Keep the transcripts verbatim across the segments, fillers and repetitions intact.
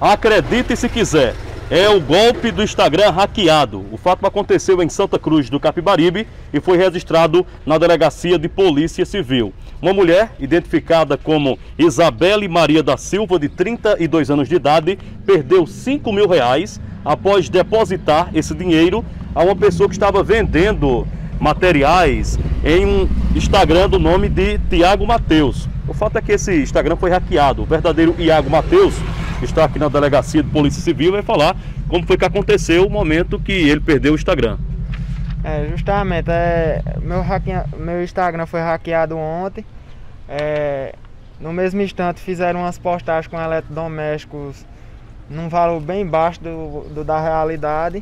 Acredite se quiser, é o golpe do Instagram hackeado. O fato aconteceu em Santa Cruz do Capibaribe e foi registrado na Delegacia de Polícia Civil. Uma mulher, identificada como Isabelle Maria da Silva, de trinta e dois anos de idade, perdeu cinco mil reais após depositar esse dinheiro a uma pessoa que estava vendendo materiais em um Instagram do nome de Tiago Mateus. O fato é que esse Instagram foi hackeado. O verdadeiro Iago Mateus está aqui na Delegacia de Polícia Civil e vai falar como foi que aconteceu o momento que ele perdeu o Instagram. É, justamente, é, meu, hackea, meu Instagram foi hackeado ontem. É, no mesmo instante fizeram umas postagens com eletrodomésticos num valor bem baixo do, do da realidade.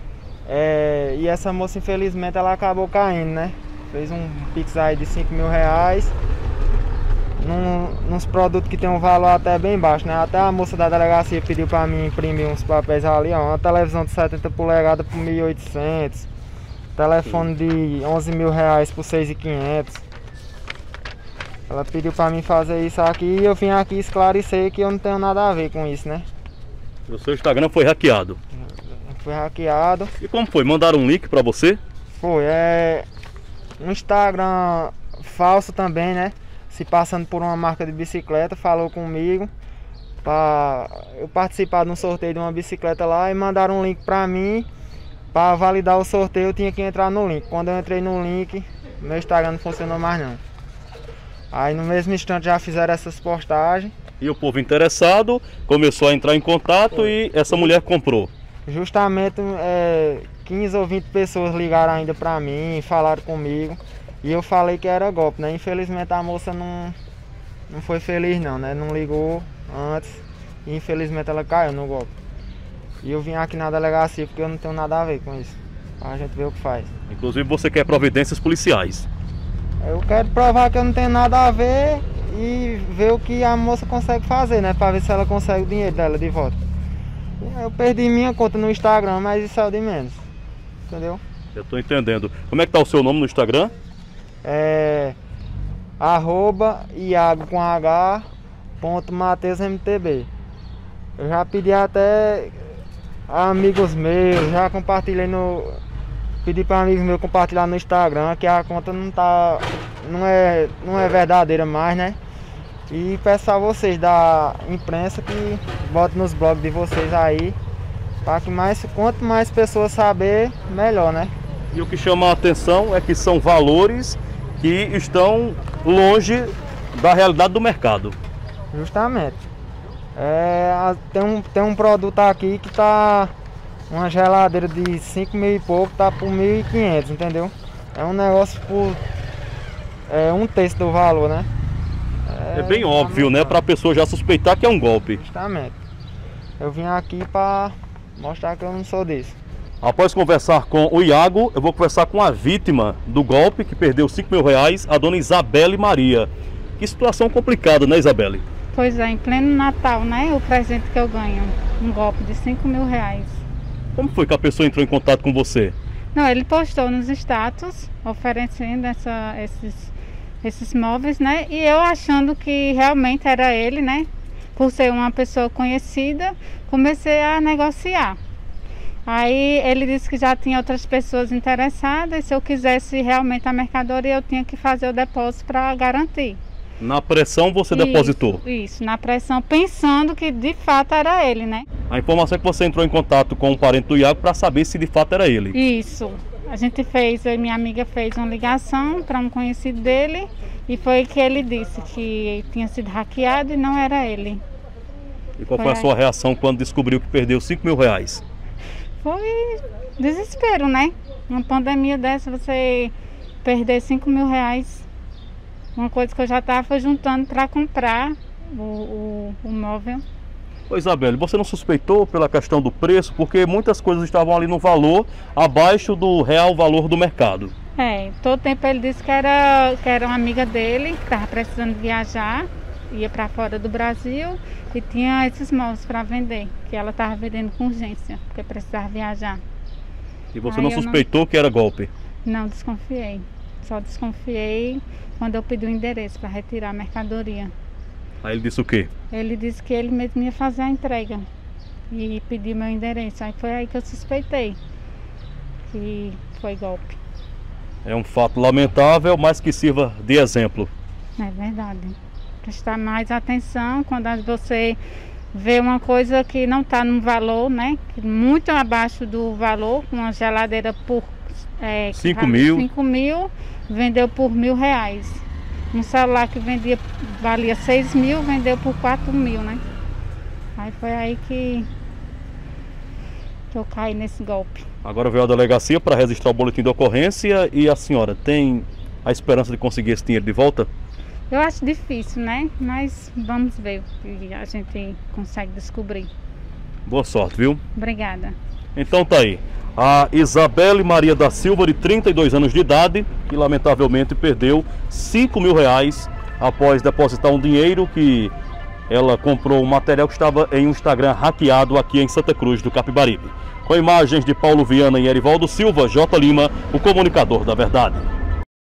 É, e essa moça, infelizmente, ela acabou caindo, né? Fez um pix aí de cinco mil reais. Num, nos produtos que tem um valor até bem baixo, né? Até a moça da delegacia pediu para mim imprimir uns papéis ali, ó. Uma televisão de setenta polegadas por mil e oitocentos, telefone de onze mil reais por seis mil e quinhentos. Ela pediu para mim fazer isso aqui e eu vim aqui esclarecer que eu não tenho nada a ver com isso, né? O seu Instagram foi hackeado? Foi hackeado. E como foi? Mandaram um link para você? Foi, é um Instagram falso também, né? Se passando por uma marca de bicicleta, falou comigo para eu participar de um sorteio de uma bicicleta lá e mandaram um link para mim. Para validar o sorteio eu tinha que entrar no link. Quando eu entrei no link, meu Instagram não funcionou mais não. Aí no mesmo instante já fizeram essas postagens. E o povo interessado começou a entrar em contato. Foi. E essa mulher comprou. Justamente é, quinze ou vinte pessoas ligaram ainda para mim, falaram comigo. E eu falei que era golpe, né? Infelizmente a moça não, não foi feliz não, né? Não ligou antes e infelizmente ela caiu no golpe. E eu vim aqui na delegacia porque eu não tenho nada a ver com isso. Pra gente ver o que faz. Inclusive você quer providências policiais. Eu quero provar que eu não tenho nada a ver e ver o que a moça consegue fazer, né? Pra ver se ela consegue o dinheiro dela de volta. Eu perdi minha conta no Instagram, mas isso é o de menos. Entendeu? Eu tô entendendo. Como é que tá o seu nome no Instagram? É arroba Iago com H ponto Mateus M T B. Eu já pedi até a amigos meus, já compartilhei no. Pedi para amigos meus compartilhar no Instagram que a conta não tá. não é, não é verdadeira mais, né? E peço a vocês da imprensa que botem nos blogs de vocês aí, para que mais, quanto mais pessoas saber, melhor, né? E o que chama a atenção é que são valores que estão longe da realidade do mercado. Justamente. É, tem, um, tem um produto aqui que tá uma geladeira de cinco mil e pouco, tá por mil e quinhentos, entendeu? É um negócio por é, um terço do valor, né? É, é bem óbvio, né? Para a pessoa já suspeitar que é um golpe. Justamente. Eu vim aqui para mostrar que eu não sou desse. Após conversar com o Iago, eu vou conversar com a vítima do golpe, que perdeu cinco mil reais, a dona Isabelle Maria. Que situação complicada, né, Isabelle? Pois é, em pleno Natal, né? O presente que eu ganho, um golpe de cinco mil reais. Como foi que a pessoa entrou em contato com você? Não, ele postou nos status, oferecendo essa, esses, esses móveis, né? E eu achando que realmente era ele, né? Por ser uma pessoa conhecida, comecei a negociar. Aí ele disse que já tinha outras pessoas interessadas e se eu quisesse realmente a mercadoria eu tinha que fazer o depósito para garantir. Na pressão você isso, depositou? Isso, na pressão, pensando que de fato era ele, né? A informação é que você entrou em contato com um parente do Iago para saber se de fato era ele. Isso, a gente fez, eu e minha amiga fez uma ligação para um conhecido dele e foi que ele disse que tinha sido hackeado e não era ele. E qual foi, foi a sua reação quando descobriu que perdeu cinco mil reais? Foi desespero, né? Uma pandemia dessa, você perder cinco mil reais, uma coisa que eu já estava juntando para comprar o, o, o móvel. Ô Isabelle, você não suspeitou pela questão do preço, porque muitas coisas estavam ali no valor abaixo do real valor do mercado. É, todo tempo ele disse que era, que era uma amiga dele, que estava precisando viajar, ia para fora do Brasil e tinha esses móveis para vender, que ela estava vendendo com urgência, porque precisava viajar. E você Aí não suspeitou não... que era golpe? Não, desconfiei. Só desconfiei quando eu pedi o endereço para retirar a mercadoria. Aí ele disse o quê? Ele disse que ele mesmo ia fazer a entrega. e pediu meu endereço. Aí foi aí que eu suspeitei que foi golpe. É um fato lamentável, mas que sirva de exemplo. É verdade. Prestar mais atenção quando você vê uma coisa que não está no valor, né? Muito abaixo do valor, uma geladeira por é, cinco mil. cinco mil, vendeu por mil reais. Um celular que vendia, valia seis mil, vendeu por quatro mil, né? Aí foi aí que, que eu caí nesse golpe. Agora veio a delegacia para registrar o boletim de ocorrência e a senhora tem a esperança de conseguir esse dinheiro de volta? Eu acho difícil, né? Mas vamos ver o que a gente consegue descobrir. Boa sorte, viu? Obrigada. Então tá aí. A Isabelle Maria da Silva, de trinta e dois anos de idade, que lamentavelmente perdeu cinco mil reais após depositar um dinheiro que ela comprou um material que estava em um Instagram hackeado aqui em Santa Cruz do Capibaribe. Com imagens de Paulo Viana e Erivaldo Silva, J. Lima, o comunicador da verdade.